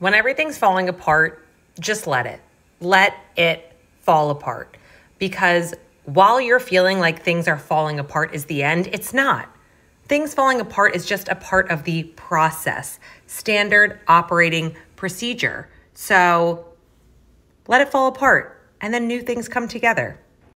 When everything's falling apart, just let it. Let it fall apart. Because while you're feeling like things are falling apart is the end, it's not. Things falling apart is just a part of the process, standard operating procedure. So let it fall apart, and then new things come together.